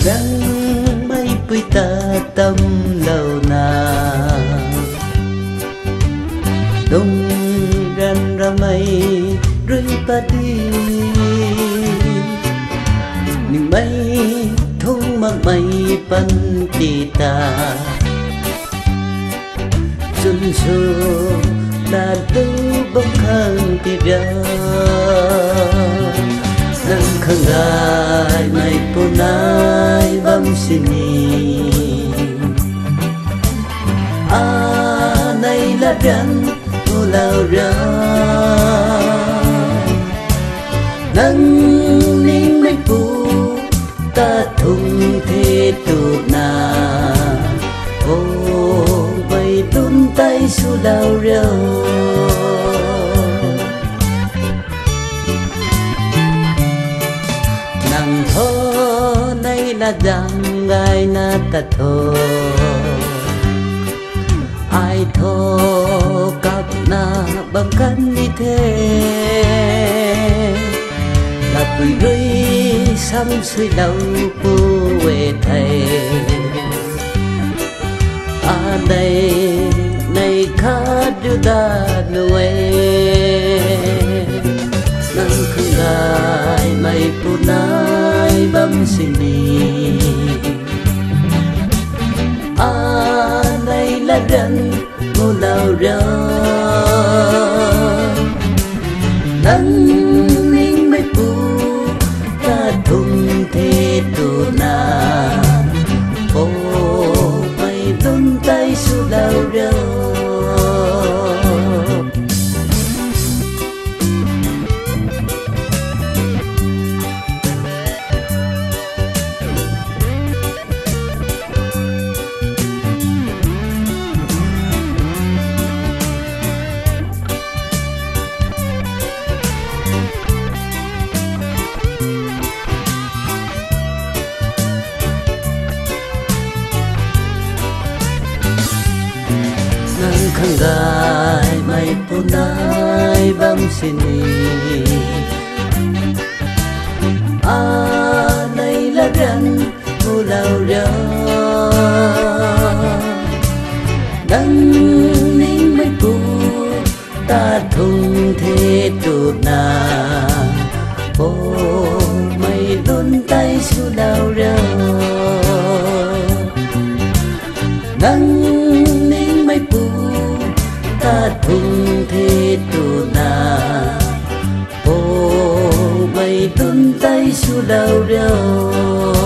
răng mây bụi ta tâm lâu na đông ran ra mây rơi ta đi nhưng mây thông mặc mây pan kita xuân xuân đã đâu bóng khang tira nang khangai mai punai bam sini nay là rắn ô lao ra nang ninh mai pu ta thung thế tu na ô bay tung tay su lao rau nàng thô nay là dang gai na ta thô ai thô cặp na bằng căn như thế là bụi rơi xăm suy đau cô về thầy đây này khá đưa ta nuôi nắng không gai mây punai bấm sini này là rắn ngô lao ra nắng ninh mây pu ta thùng thế tu na ô mây tung tay su lao ra khang gai mai punai bam sini này là rắn ô lao ra đắng ninh mai pu ta thung thế tu na ô mây đun tay su lao ra đắng ninh mai pu ta thung thế tu na ô mây đun tay su lao rau